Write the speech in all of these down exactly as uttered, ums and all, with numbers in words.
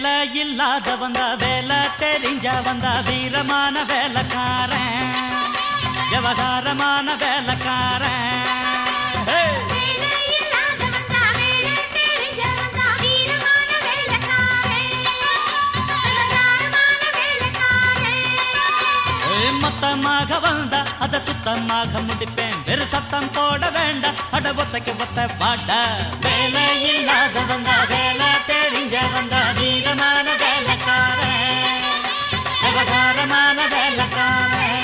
வேலை இல்லாத வந்தா வேலை தெரிஞ்ச வந்தா வீரமான வேலைக்காரன் விவகாரமான வேலைக்காரன் மொத்தமாக வந்தா அத சுத்தமாக முடிப்பேன் வெறு சத்தம் போட வேண்டாம் அட ஒத்தைக்கு ஒத்த பாட்டா வேலை இல்லாத வந்தா வேலை தெரிஞ்ச வந்தா வீரமான வேலைக்காரன் விவகாரமான வேலைக்காரன்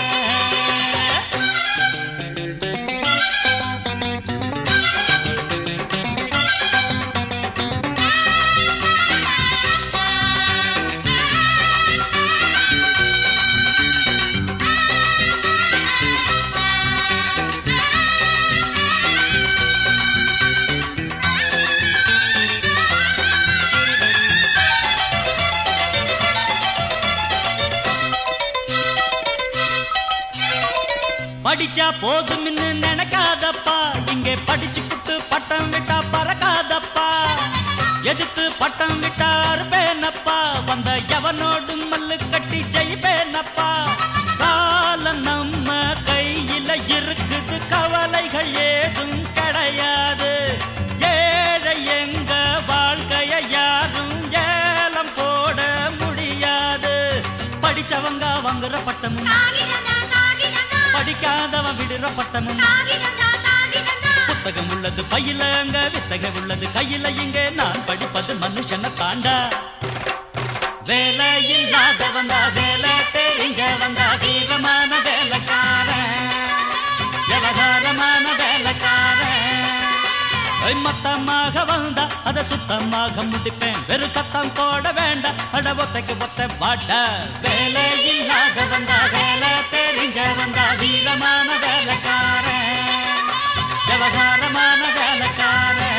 படிச்சா போதும் நினைக்காதப்பா இங்கே படிச்சு புட்டு பட்டம் விட்டா பறக்காதப்பா எதிர்த்து பட்டம் விட்டா அறுப்பேனப்பா வந்த எவனோடு மல்லு கட்டி ஜெயிப்பேனப்பா காலம் நம்ம கையில இருக்குது கவலைகள் ஏதும் கிடையாது ஏழை எங்க வாழ்க்கைய யாரும் ஏலம் போட முடியாது படிச்சவங்க வாங்குற பட்டமும் படிக்காதவன் விடுற பட்டமும் புத்தகம் உள்ளது பையில அங்க வித்தகம் உள்ளது கையில இங்க நான் படிப்பது மனுஷனை தாண்டா வேலை இல்லாத வந்தா வேலை தெரிஞ்ச வந்தா வீரமான வேலைக்காரன் விவகாரமான வேலைக்காரன் மொத்தமாக வந்தா அத சுத்தமாக முடிப்பேன் வெறு சத்தம் போட வேண்டாம் அட ஒத்தைக்கு ஒத்த பாட்டா வேலை இல்லாத வந்தா வேலை தெரிஞ்ச வந்தா வீரமான வேலைக்காரன் விவகாரமான வேலைக்காரன்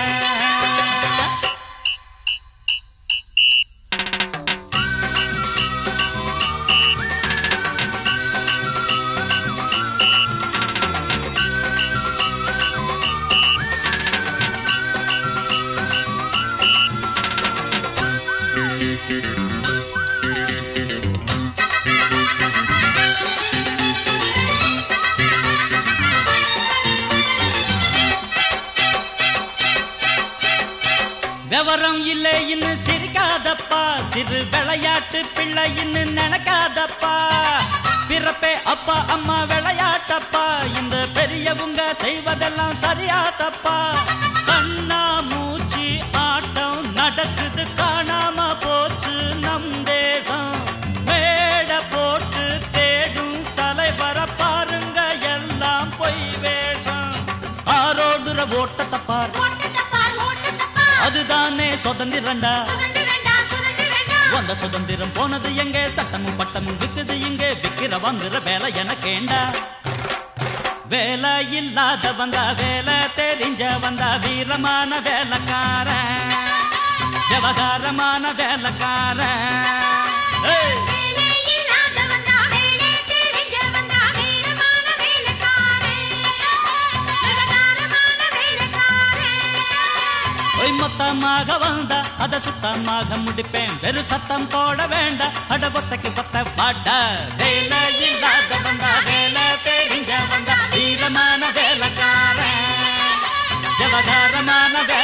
விவரம் இல்லை இன்னும் சிரிக்காதப்பா சிறு விளையாட்டு பிள்ளை இன்னும் நினைக்காதப்பா பிறப்பே அப்பா அம்மா விளையாட்டப்பா இந்த பெரியவங்க செய்வதெல்லாம் சரியாதப்பா கண்ணா மூச்சு ஆட்டம் நடக்குது காணாம போச்சு நம் தேசம் மேட போட்டு தேடும் தலைவர பாருங்க எல்லாம் பொய் வேஷம் ஆரோடுற ஓட்டத்தை பார் அதுதானே சுதந்திரண்டா அந்த சுதந்திரம் போனது எங்க சட்டமும் பட்டமும் விக்குது இங்க விக்கிற வாங்குற வேலை எனக்கேண்டா வேலை இல்லாத வந்தா வேலை தெரிஞ்ச வந்தா வீரமான வேலைக்காரன் விவகாரமான வேலைக்காரன் மொத்தமாக வந்தா அத சுத்தமாக முடிப்பேன் வெறு சத்தம் போட வேண்டாம் அட ஒத்தைக்கு ஒத்த பாட்டா வேலை இல்லாத வந்தா வேலை தெரிஞ்ச வந்தா வீரமான வேலைக்காரன் விவகாரமான